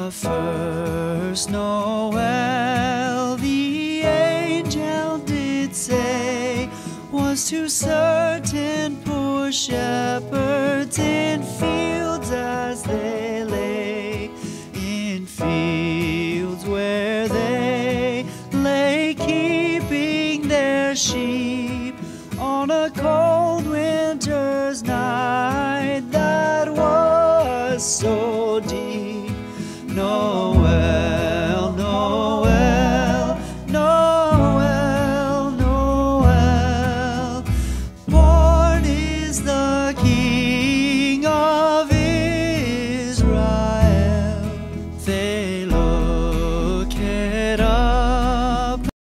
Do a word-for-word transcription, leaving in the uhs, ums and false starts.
The first Noel, the angel did say, was to certain poor shepherds in fields as they lay, in fields where they lay keeping their sheep on a cold